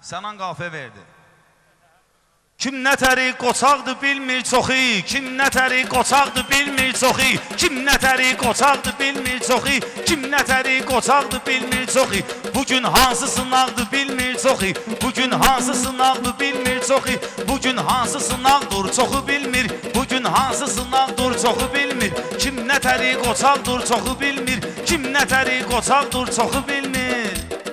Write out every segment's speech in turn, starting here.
Sənan qafiyə verdi. Kim nətəri qoçaqdı bilmir çoxu, kim nətəri qoçaqdı bilmir çoxu, kim nətəri qoçaqdı bilmir çoxu, kim nətəri qoçaqdı bilmir çoxu. Bugün hansı sınaqdı bilmir çoxu, bugün hansı sınaqdı bilmir çoxu, bugün hansı sınaqdır çoxu bilmir, bugün hansı sınaqdır çoxu bilmir. Kim nətəri qoçaqdır çoxu bilmir, kim nətəri qoçaqdır çoxu bilmir.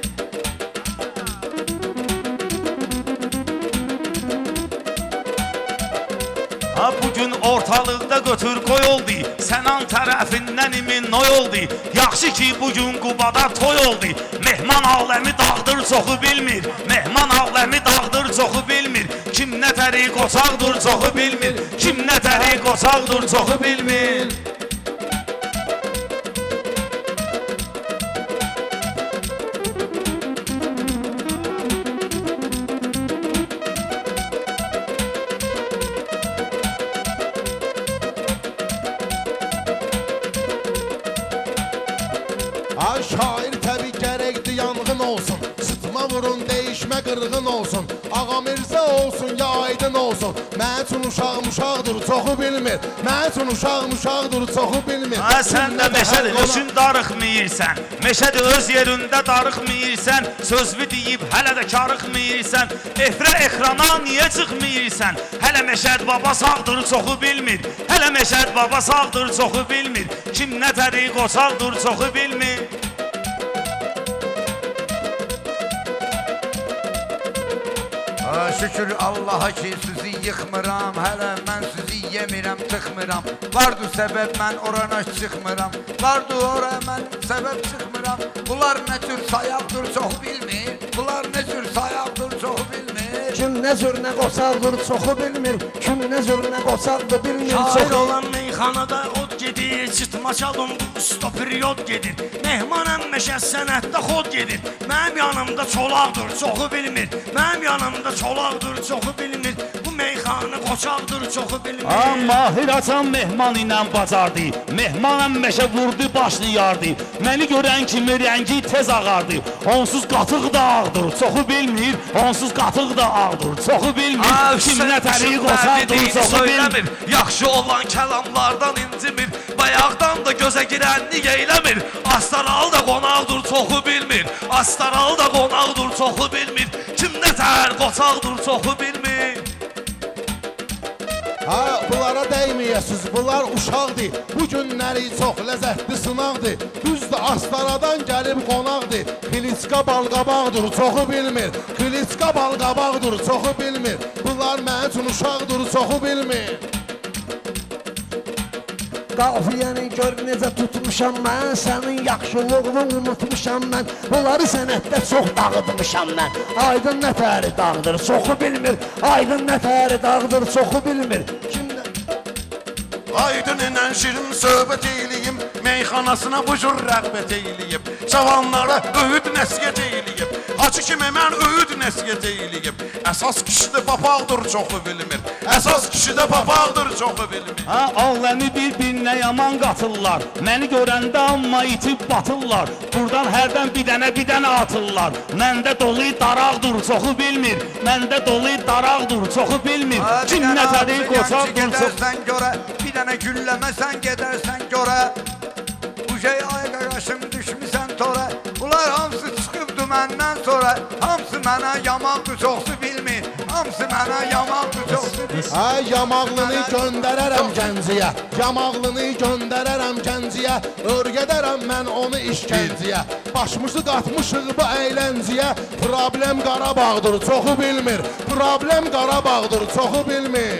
Bugün ortalıqda götür qoy oldu, Sənan tərəfindən imin noy oldu. Yaxşı ki bugün Qubada toy oldu, mehman aləmi dağdır çoxu bilmir, mehman aləmi dağdır çoxu bilmir. Kim nətəri qoçaqdır çoxu bilmir, kim nətəri qoçaqdır çoxu bilmir. Şair təbii gərəkdir yanğın olsun, sıtma vurun değişmə qırğın olsun. Ağa Mirzə olsun ya aydın olsun, mən üçün uşağım uşaqdır çoxu bilmir, mən üçün uşağım uşaqdır çoxu bilmir. Sən də meşədir üçün darıxmayırsən, meşədir öz yerində darıxmayırsən, sözvü deyib hələ də karıxmayırsən, efrə ekrana niyə çıxmayırsən? Hələ Məşəd baba sağdır çoxu bilmir, hələ Məşəd baba sağdır çoxu bilmir. Kim nətəri qoçaqdır çoxu bilmir. Şükür Allaha ki sizi yıxmıram, hələ mən sizi yemirəm, tıxmıram. Vardı səbəb mən orana çıxmıram, vardı oraya mən səbəb çıxmıram. Bunlar nə tür sayaqdır çoxu bilmir, bunlar nə tür sayaqdır çoxu bilmir. Kim nə cür nə qoçaqdır çoxu bilmir, kim nə cür nə qoçaqdır bilmir. Şair olan meyxanada od gedir, çıtma çalım stopir yod gedir. Mehmanəm meşə sənətdə xod gedir, mənim yanımda çolaqdır çoxu bilmir, mənim yanımda çolaqdır çoxu bilmir. Bu meyxanı qoçaqdır çoxu bilmir. Mahir açan mehman ilə bacardı, mehmanəm meşə vurdu başını yardı. Məni görən kimi rəngi tez ağardı, onsuz qatıq da ağdır çoxu bilmir, onsuz qatıq da ağdır çoxu bilmir. Kim nətəri qoçaqdır çoxu bilmir. Yaxşı olan kəlamlardan incimir, bayaqdan da gözə girənlik eyləmir. Astaral da qonaqdır çoxu bilmir, astaral da qonaqdır çoxu bilmir. Kim nətər qoçaqdır çoxu bilmir. Bunlara dəyməyəsiz, bunlar uşaqdır, bu günləri çox ləzzətli sınaqdır. Düzdür, Astaradan gəlib qonaqdır, Xiliçqa balqabaqdır çoxu bilmir, Xiliçqa balqabaqdır çoxu bilmir. Bunlar mənim üçün uşaqdır çoxu bilmir. Qafiyəni gör necə tutmuşam mən, sənin yaxşılığını unutmuşam mən. Bunları sənətdə çox dağıtmışam mən. Aydın nətəri dağdır çoxu bilmir, aydın nətəri dağdır çoxu bilmir. Aydın ilə şirin söhbət eyləyim, meyxanasına bu cür rəğbət eyləyib, cavanlara öyüd nəsiyyət eyləyib, hacı kimi mən öyüd nəsiyyət eyləyib. Əsas kişidə papaqdır çoxu bilmir, əsas kişidə papaqdır çoxu bilmir. Aləmi bir-birinə yaman qatırlar, məni görəndə amma itib batırlar. Buradan hərdən bir dənə atırlar, məndə dolu daraqdır çoxu bilmir, məndə dolu daraqdır çoxu bilmir. Kim nətəri qoçaqdır çoxu bir dənə gülləməsən gedərsən görə. Bu şey ay qaqaşım düşmüsən tora. Bunlar hamısı çıxıbdı məndən sonra, hamısı mənə yamaqdır çoxsu bilmir, hamısı mənə yamaqdır çoxsu bilmir. Yamaqlını göndərərəm gənciyə, yamaqlını göndərərəm gənciyə, örgədərəm mən onu işgənciyə. Başımızı qatmışıq bu əylənciyə, problem Qarabağdır çoxu bilmir, problem Qarabağdır çoxu bilmir.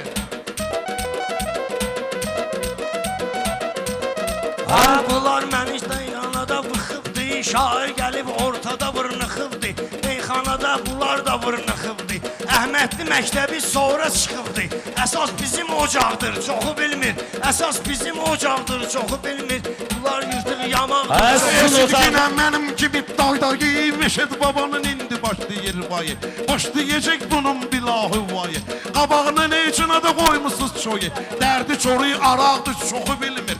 Bunlar məni meyxanada vıxıbdı, şair gəlib ortada vırnıxıbdı. Meyxanada bunlar da vırnıxıbdı, Əhmədli məktəbi sonra çıxıbdı. Əsas bizim ocaqdır çoxu bilmir, əsas bizim ocaqdır çoxu bilmir. Bunlar yırtığı yamaqdır. Eşitginə mənim kimi dağdayı, Məşəd babanın indi başlayır vayı, başlayacaq bunun bilahı vayı. Qabağına ne üçün adı qoymusuz çoyu, dərdi çoruyu araqdır çoxu bilmir.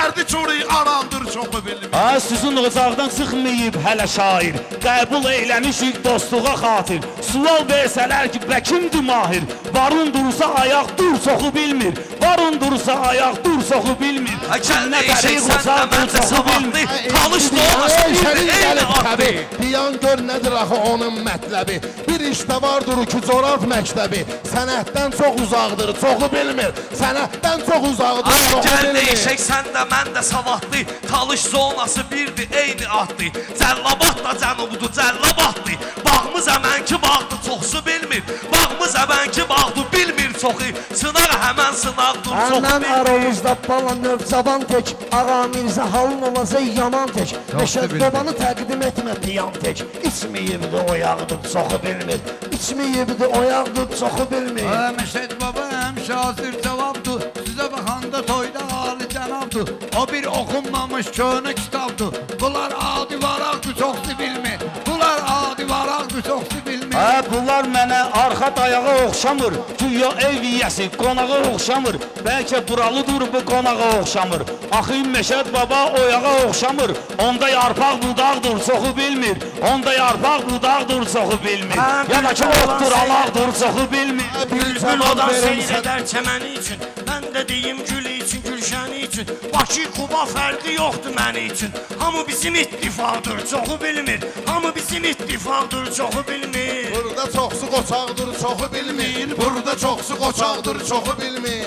dərdi çoru araldır çoxu bilmir. Ha, sizin ocaqdan çıxmayıb hələ şair, qəbul eyləmişik dostluğa xatir. Sual versələr ki, bə kimdir mahir? Varın dursa ayaq dur çoxu bilmir. Varın dursa ayaq dur çoxu bilmir. Kəndə eşək səndə məndə savadlı, talış doğası bir eyni adlı. Diyan gör nədir axı onun mətləbi. Bir işdə vardır ki, corab məktəbi. Sənətdən çox uzaqdır, çoxu bilmir. Sənətdən çox uzaqdır, çoxu Kəndə bilmir. eşək səndə məndə savadlı, talış zonası birdir eyni adlı. Cəllabad da cənubdur, cəllabadlı. Bağımız əmənki bağdır, çoxsu bilmir. Bağımız əmənki bağdır, bilmir çoxu. Sınar həmən sınaqdır, çoxu Əndən bilmir. aramızda bala növ cavan tek, Ağa Mirzə halın olasa yaman tek. Məşəd babanı təqdim etmə piyan tek. İçməyibdi o yağdır, çoxu bilmir. İçməyibdi o yağdır, çoxu bilmir. Məşəd baba həmişə hazır cavabdır. Sizə baxanda toyda ali cənabdır. O bir oxunmamış köhnə kitabdır. Bunlar adi varaqdır, çoxsu bilmir. Bunlar adi varaqdır, çoxsu bilmir. Ha, bunlar mənə arxa dayağa oxşamır. Güya ev yiyəsi qonağa oxşamır. Bəlkə buralıdır bu qonağa oxşamır. Axı Məşəd baba oyağa oxşamır. Onda yarpaq budaqdır, çoxu bilmir. Onda yarpaq budaqdır, çoxu bilmir. Ya da ki otdur, alaqdır, çoxu bilmir. Bülbül odan seyr edər çəməni üçün. Mən də deyim gül üçün, gülşəni üçün. Bakı, Quba fərqi yoxdur məni üçün. Hamı bizim ittifaqdır, çoxu bilmir. Hamı bizim ittifaqdır, çoxu bilmir. Burada çoxsu qoçaqdır, çoxu bilmir. Burada çoxsu qoçaqdır, çoxu bilmir.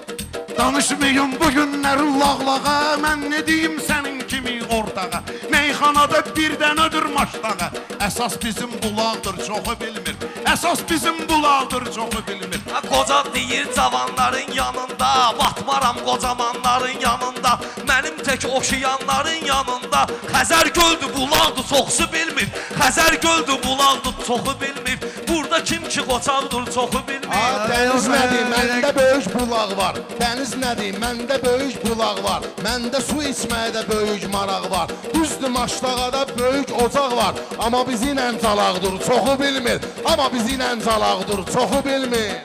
Danışmayın bu günlərin lağlağa, mən nə deyim sənin kimi ortağa. Meyxanada birdən ödür maşlağa. Əsas bizim bulaqdır, çoxu bilmir. Əsas bizim bulaqdır, çoxu bilmir. Qoca deyir cavanların yanında, batmaram qocamanların yanında. Mənim tək oxşayanların yanında. Xəzər göldür, bulaqdır, çoxsu bilmir. Xəzər göldür, bulaqdır, çoxu bilmir. Burada kim ki qoçaqdır, çoxu bilmir. Dəniz nədir? Məndə böyük bulaq var. Dəniz nədir? Məndə böyük bulaq var. Məndə su içməyə də böyük maraq var. Düzdür, Maşlağada böyük ocaq var. Amma bizi ilə calaqdır, çoxu bilmir. Amma bizi ilə calaqdır, çoxu bilmir.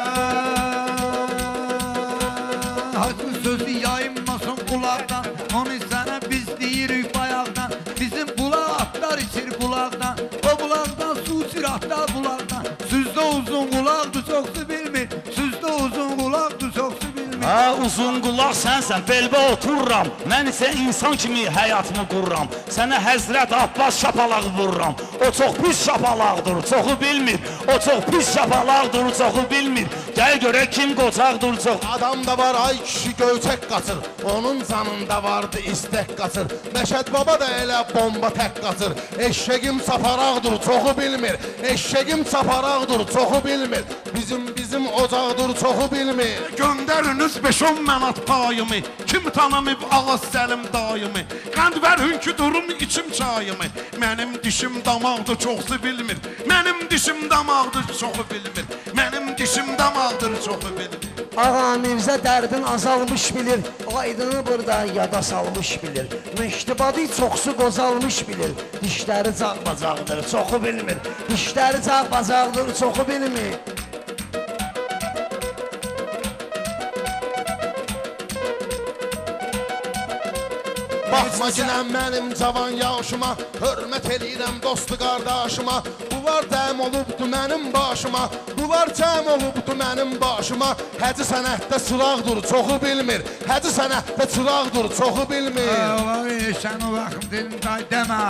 Hacı sözü yayınmasın qulaqdan. Onu sənə biz deyirik bayaqdan. Bizim bulaq atlar içir bulaqdan. O bulaqdan su içir atlar bulaqdan. Süzdə uzun qulaqdır, çoxsu bilmir. Süzdə uzun qulaqdır, çoxsu bilmir. Ha, uzun qulaq sənsən, belbə otururam. Mən isə insan kimi həyatımı qururam. Sənə Həzrət Abbas şapalağı vururam. O çox pis şapalaqdır, çoxu bilmir. O çox pis şapalaqdır, çoxu bilmir. Gəl görək kim qoçaqdır, çox. Adam da var, ay kişi göyçək qaçır. Onun canında vardı istək qaçır. Məşəd baba da elə bomba tək qaçır. Eşşəgim saparaqdır, çoxu bilmir. Eşşəgim saparaqdır, çoxu bilmir. Bizim ocaqdır, çoxu bilmir. Göndəriniz 5-10 mənat payımı. Kim tanımıb ağız səlim dayımı. Qənd ver hünkü durum içim çayımı. Mənim dişim damaqdır, çoxsu bilmir. Mənim dişim damaqdır, çoxu bilmir. Mənim dişim damaqdır, çoxu bilmir. Ağa Mirzə dərdin azalmış bilir, aydını burada yada salmış bilir. Məştibadı çoxsu qozalmış bilir, dişləri cağ-bacaqdır, çoxu bilmir. Dişləri cağ-bacaqdır, çoxu bilmir. Baxma ginəm mənim cavan yaşıma, hörmət eləyirəm dostu qardaşıma. Bunlar cəm olubdu mənim başıma, bunlar cəm olubdu mənim başıma. Həci sənətdə çıraqdır, çoxu bilmir. Həci sənətdə çıraqdır, çoxu bilmir. Olar sən o vaxtım dedim day demə.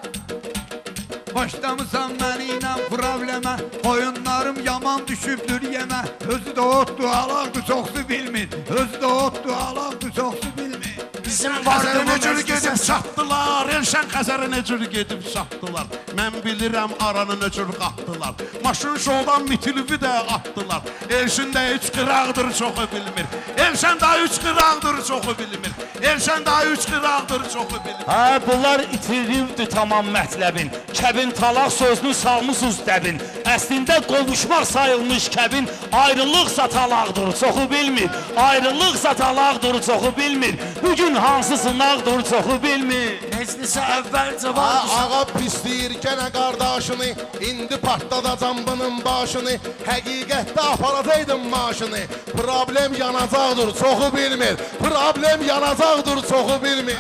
Başlamısan məni ilə problemə. Oyunlarım yaman düşübdür yemə. Özü də otdu, alaqdı, çoxsu bilmir. Özü də otdu, alaqdı, çoxsu bilmir. Bizim Xəzərə vardığımız necür gedib çatdılar, Elşən Xəzərə necür gedib çatdılar. Mən bilirəm aranı necür qatdılar. Maşın şoldan mitilvi də atdılar. Elşin də üç qıraqdır, çoxu bilmir. Elşən də üç qıraqdır, çoxu bilmir. Elşən də üç qıraqdır, çoxu bilmir. Ha, bunlar itiribdi tamam mətləbin. Kəbin talaq sözünü salmışsınız dəbin. Əslində qovuşmaq sayılmış kəbin. Ayrılıqsa talaqdır, çoxu bilmir. Ayrılıqsa talaqdır, çoxu bilmir. Bugün hansı sınaqdır, çoxu bilmir. tezlisə əvvəlcə vardısa. Ağa pisləyir gənə qardaşını, indi partladacam bunun başını. Həqiqətdə aparacaqdım maşını. Problem yanacaqdır, çoxu bilmir. Problem yanacaqdır, çoxu bilmir.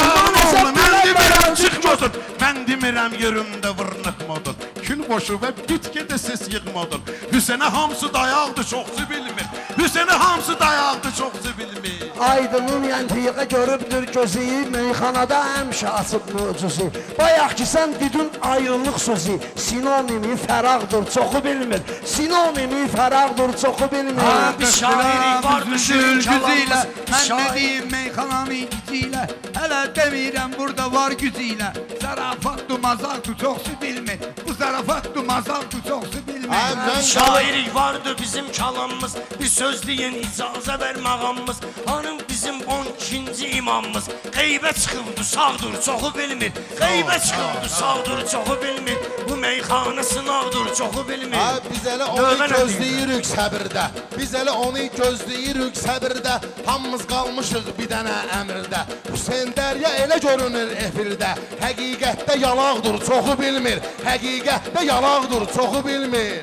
Mən demirəm çıxmadın. Mən demirəm yerimdə vırnıqmadın. Kül boşu və bitkidə ses yığmadın. Hüsənə hamısı dayaqdır, çoxsu bilmir. Hüsənə hamısı dayaqdır, çoxsu bilmir. Aydının yəntiqə görübdür gözü, meyxanada həmişə açıb möcüzü. Bayaq ki sən dedin ayrılıq sözü, sinonimi fəraqdır, çoxu bilmir. Sinonimi fəraqdır, çoxu bilmir. Bir şairik var düşün güzüyle, çalamız. mən dediyim meyxananın gücüyle, hələ demirəm burada var gücüyle. Zarafatdır, mazaqdır, çoxsu bilmir. Bu zarafatdır, mazaqdır, çoxsu bilmir. Şairik vardı bizim çalamımız. Bir söz deyin icazə vermağamız. Hanım bizim 12-ci imamımız. Qeybə çıxıbdı sağdır çoxu bilmir. Qeybə çıxıbdı sağdır çoxu bilmir. Bu meyxana sınavdır çoxu bilmir. Biz elə onu gözləyirik səbirdə. Biz elə onu gözləyirik səbirdə. Hamımız qalmışıq bir dənə əmrdə. Hüseyn Dərya elə görünür efirdə. Həqiqətdə yalaqdır, çoxu bilmir. Həqiqətdə yalaqdır, çoxu bilmir.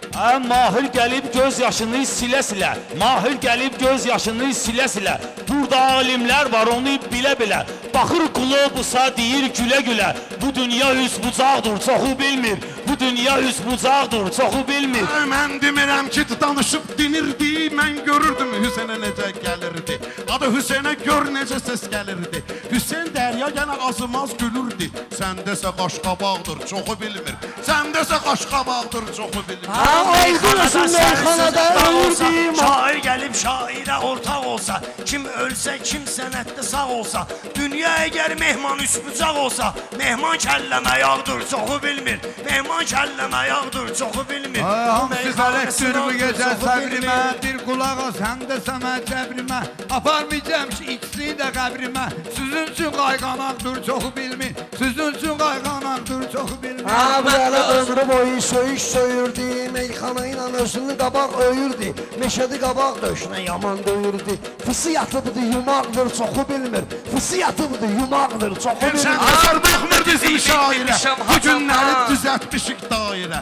Mahir gəlib göz yaşını silə-silə. Mahir gəlib göz yaşını silə-silə. Burada alimlər var onu bilə-bilə. Baxır qlobusa deyir gülə-gülə. Bu dünya üsbucaqdır, çoxu bilmir. Bu dünya üsbucaqdır, çoxu bilmir. Mən demirəm ki, danışıb dinirdi. Mən görürdüm Hüseynə necə gəlirdi. Adı Hüseynə gör necə səs gəlirdi. Hüseyn Dərya yenə azımaz gülürdü. Səndəsə qaşqabaqdır, çoxu bilmir. Səndəsə qaşqabaqdır, çoxu bilmir. Aydınısın meyxanada ölürdüm. Şair gəlib şairə ortaq olsa, kim ölsə, kim sənətdə sağ olsa, dünya əgər mehman üsbucaq olsa, mehman kəlləmə yağdır, çoxu bilmir. Mehman kəlləmə yağdır, çoxu bilmir. Hamısı xələkdir bu gecə səbrimə, bir qulaq as, həm də səmə cəbrimə. Aparmayacam ki, ikisini də qəbrimə. Sizin üçün qayğanaqdır, çoxu bilmir. Sizin üçün qayğanaqdır, çoxu bilmir. Böyle ömrü boyu söyüş söyürdü, meyxana ilə özünü qabaq öyürdü. Meşədi qabaq döşünə yaman döyürdü. Fısı yatıbdı, yumaqdır, çoxu bilmir. Fısı yatıbdı, yumaqdır, çoxu bilmir. Sən əsər baxmır bizim şairə. Bu günləri düzəltmişik dairə.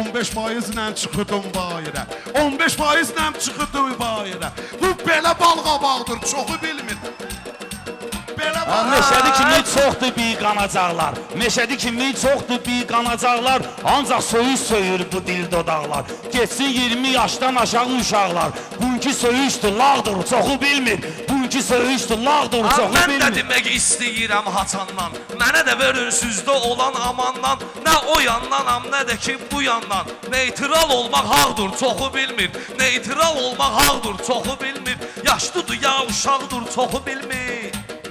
15%-lə çıxırdım bayirə. 15%-lə çıxırdım bayirə. Bu belə balqabaqdır, çoxu bilmir. Meşədi kimi çoxdur bir qanacaqlar. Meşədi kimi çoxdur bir qanacaqlar. Ancaq söyüş söyür bu dil dodaqlar. Geçsin 20 yaşdan aşağı uşaqlar. Bunki söyüşdür, lağdır, çoxu bilmir. Bunki söyüşdür, lağdır, çoxu Mən də bilmir. demək istəyirəm haçandan. Mənə də verin süzdə olan amandan. Nə o yandanam, nə də ki bu yandan. Neytral olmaq haqdır, çoxu bilmir. Neytral olmaq haqdır, çoxu bilmir. Yaşlıdır ya uşaqdır, çoxu bilmir.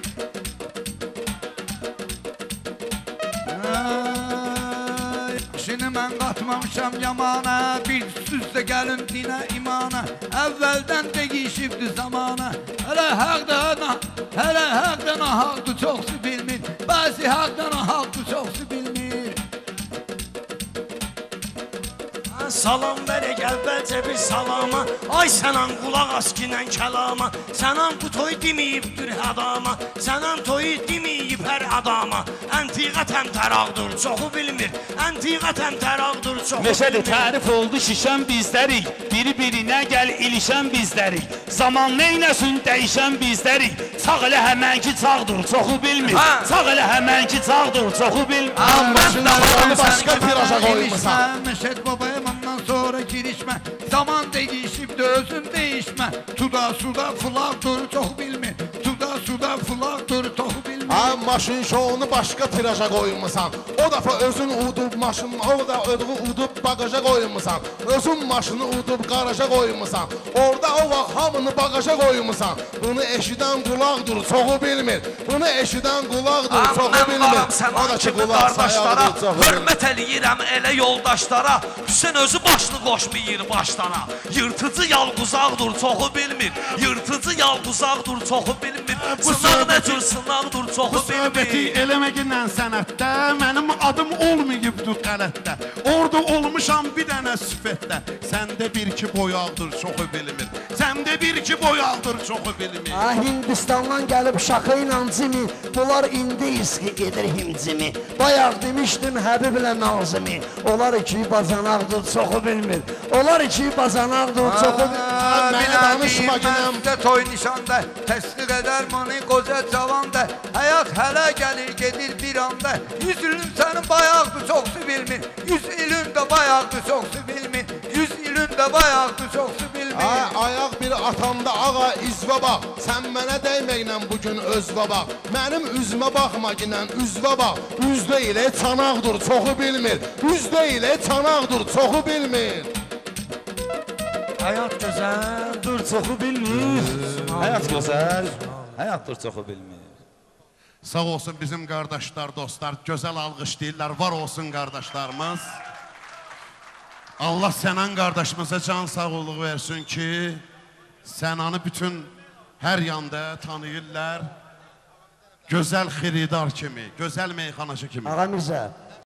Şimdi mən qatmamışam yamana, bir süzdə gəlim dinə imana. Əvvəldən dəyişibdi zamana. Hələ haqdan haqdır, çoxsu bilmir. Bəzi haqdan haqdır, çoxsu bilmir. Salam verək əvvəlcə bir salama. Ay sənan qulaq as kinən kəlama. Sənan bu toy deməyibdir adama. Sənan toyu deməyib hər adama. Əntiqə təmtəraqdır, çoxu bilmir. Əntiqə təmtəraqdır, çoxu Meşədi bilmir. tərif oldu şişən bizlərik. Biri-birinə gəl ilişən bizlərik. Zaman neynəsin dəyişən bizlərik. Sağ elə həmənki çağdır, çoxu bilmir. Sağ elə həmənki çağdır, çoxu bilmir. Maşınlarını başqa tiraja qoymuşsan. Məşəd babaya ondan sonra girişmə. Zaman dəyişibdi, özün değişmə. Tuda suda fulaqdır, çoxu bilmir. Tuda suda fulaqdır, çoxu bilmir. Maşın şounu başqa tiraja qoymusan. O dəfə özün udub maşını, o da ödüğü udub bagaja qoymusan. Özün maşını udub qaraja qoymusan. Orada o vaxt hamını bagaja qoymusan. Bunu eşidən qulaqdır, çoxu bilmir. Bunu eşidən qulaqdır, çoxu Mən bilmir. varam sənan kimi qardaşlara, hörmət eləyirəm elə yoldaşlara. Hüseyn özü başını qoşmayır başlara. Yırtıcı yalquzaqdır, çoxu bilmir. Yırtıcı yalquzaqdır, çoxu bilmir. Sınaq nə cür sınaqdır, çoxu bilmir. söhbəti eləməginlə sənətdə, mənim adım olmayıbdır qələtdə. Orada olmuşam bir dənə sifətdə, səndə bir-iki boyaqdır, çoxu bilmir. Səndə bir-iki boyaqdır, çoxu bilmir. Hindistandan gəlib şakı ilə cimi, bunlar indi iski edir himcimi. Bayaq demişdim Həbiblə Nazimi, onlar iki bacanaqdır, çoxu bilmir. Onlar iki bacanaqdır, çoxu bilmir. Mənə danışma günəm. Toy nişanda, təsdiq edər məni qoca cavanda. Həyat hələ gəlir, gedir bir anda. 100 ilin sənin bayaqdır, çoxsu bilmir. 100 ilin də bayaqdır, çoxsu bilmir. 100 ilin də bayaqdır, çoxsu bilmir. Ayaq bir atamda ağa izvə bax, sən mənə dəyməklə bugün özvə bax. Mənim üzmə baxma ginən üzvə bax, üzdə ilə çanaqdır, çoxu bilmir. Üzdə ilə çanaqdır, çoxu bilmir. Həyat gözəldir, çoxu bilmir. Həyat gözəl, həyatdır, çoxu bilmir. Sağ olsun bizim qardaşlar, dostlar, gözəl alqışlayırlar, var olsun qardaşlarımız. Allah sənan qardaşımıza can sağlığı versin ki, sənanı bütün hər yanda tanıyırlar. Gözəl xiridar kimi, gözəl meyxanacı kimi. Ağa Mirzə,